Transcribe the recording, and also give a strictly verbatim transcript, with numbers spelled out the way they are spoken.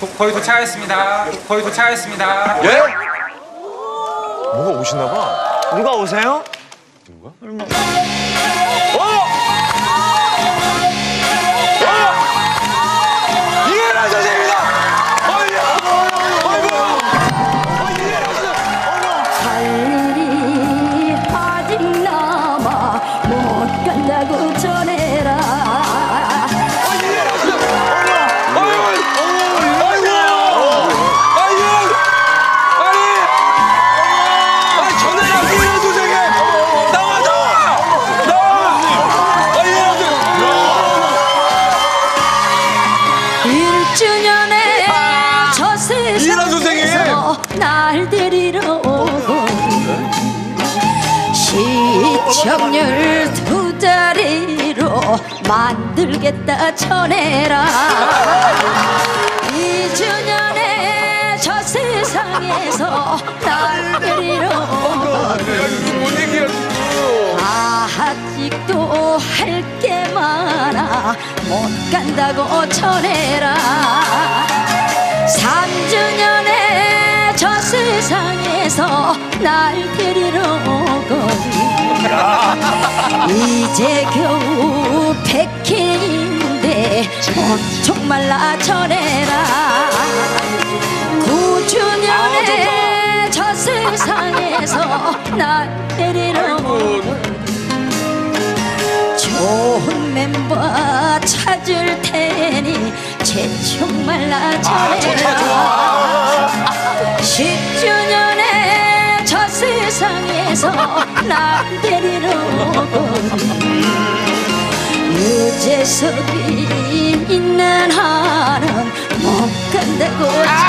도, 거의 도착하였습니다. 거의 도착하였습니다. 예? 뭐가 오시나 봐. 누가 오세요? 누가? 설마. 어! 어! 이해라 선생님이다! 어이야! 어이구! 어, 이해라 선생님! 할 일이 아직 남아 못 간다고 전해라. 일 주년에 저 세상에서 날 데리러 오고 시청률 두 자리로 만들겠다 전해라. 이 주년에 저 세상에서 날 데리러 오고 아직도 할 게 많아 못 간다고 전해라. 삼 주년에 저 세상에서 날 데리러 오고 이제 겨우 백회인데 엄청 말라 전해라. 구 주년에 저 세상에서 날 데리러 오고 좋은 멤버 찾을 테니 제총 말라 전해라. 십 주년에 저 세상에서 날 데리러 오고 유재석이 있는 한은 못 간다고